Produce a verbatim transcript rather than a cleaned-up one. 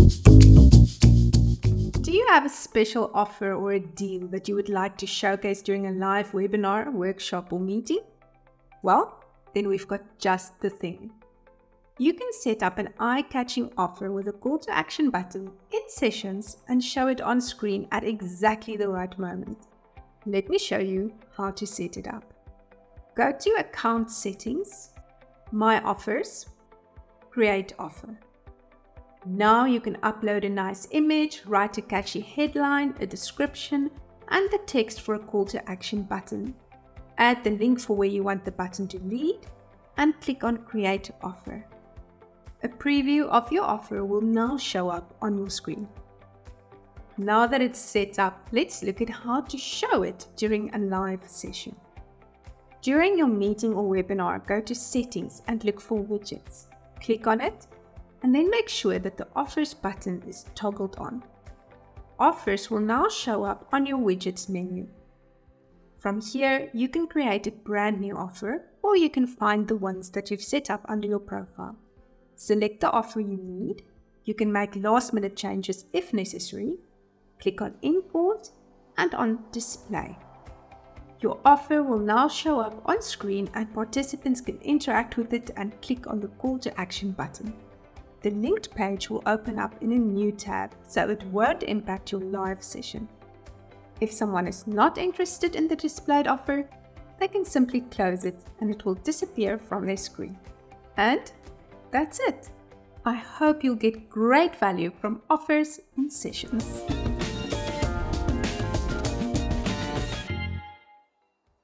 Do you have a special offer or a deal that you would like to showcase during a live webinar, workshop, or meeting? Well, then we've got just the thing. You can set up an eye-catching offer with a call to action button in Sessions and show it on screen at exactly the right moment. Let me show you how to set it up. Go to Account Settings, My Offers, Create Offer. Now you can upload a nice image, write a catchy headline, a description, and the text for a call to action button. Add the link for where you want the button to lead and click on Create Offer. A preview of your offer will now show up on your screen. Now that it's set up, let's look at how to show it during a live session. During your meeting or webinar, go to Settings and look for Widgets. Click on it and then make sure that the Offers button is toggled on. Offers will now show up on your Widgets menu. From here, you can create a brand new offer, or you can find the ones that you've set up under your profile. Select the offer you need. You can make last minute changes if necessary. Click on Import and on Display. Your offer will now show up on screen and participants can interact with it and click on the call to action button. The linked page will open up in a new tab, so it won't impact your live session. If someone is not interested in the displayed offer, they can simply close it and it will disappear from their screen. And that's it. I hope you'll get great value from offers in Sessions.